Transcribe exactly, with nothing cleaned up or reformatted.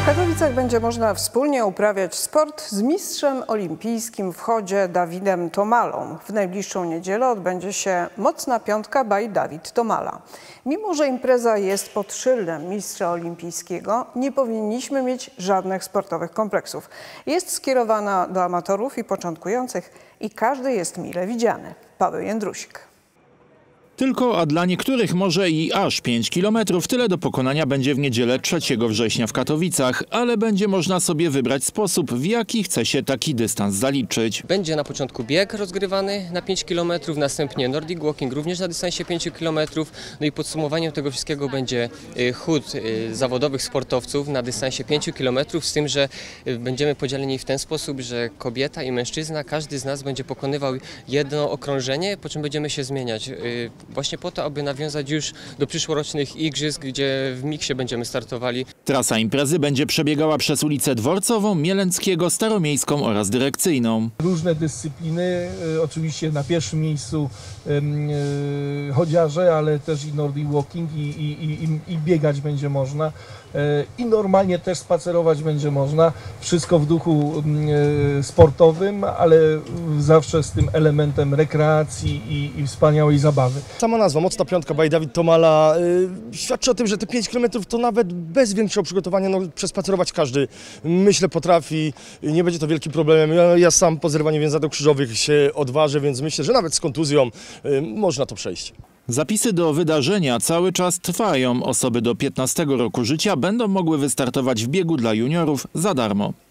W Katowicach będzie można wspólnie uprawiać sport z mistrzem olimpijskim w chodzie Dawidem Tomalą. W najbliższą niedzielę odbędzie się Mocna Piątka by Dawid Tomala. Mimo że impreza jest pod szyldem mistrza olimpijskiego, nie powinniśmy mieć żadnych sportowych kompleksów. Jest skierowana do amatorów i początkujących i każdy jest mile widziany. Paweł Jędrusik. Tylko, a dla niektórych może i aż pięć kilometrów. Tyle do pokonania będzie w niedzielę trzeciego września w Katowicach, ale będzie można sobie wybrać sposób, w jaki chce się taki dystans zaliczyć. Będzie na początku bieg rozgrywany na pięć kilometrów, następnie Nordic Walking również na dystansie pięć kilometrów. No i podsumowaniem tego wszystkiego będzie chód zawodowych sportowców na dystansie pięć kilometrów, z tym, że będziemy podzieleni w ten sposób, że kobieta i mężczyzna, każdy z nas będzie pokonywał jedno okrążenie, po czym będziemy się zmieniać. Właśnie po to, aby nawiązać już do przyszłorocznych igrzysk, gdzie w miksie będziemy startowali. Trasa imprezy będzie przebiegała przez ulicę Dworcową, Mielenckiego, Staromiejską oraz Dyrekcyjną. Różne dyscypliny, oczywiście na pierwszym miejscu chodziarze, ale też i Nordic Walking i, i, i, i biegać będzie można. I normalnie też spacerować będzie można. Wszystko w duchu sportowym, ale zawsze z tym elementem rekreacji i, i wspaniałej zabawy. Sama nazwa Mocna Piątka by Dawid Tomala yy, świadczy o tym, że te pięć kilometrów to nawet bez większego przygotowania no, przespacerować każdy, myślę, potrafi. Nie będzie to wielkim problemem. Ja, ja sam po zerwaniu więzadeł krzyżowych się odważę, więc myślę, że nawet z kontuzją yy, można to przejść. Zapisy do wydarzenia cały czas trwają. Osoby do piętnastego roku życia będą mogły wystartować w biegu dla juniorów za darmo.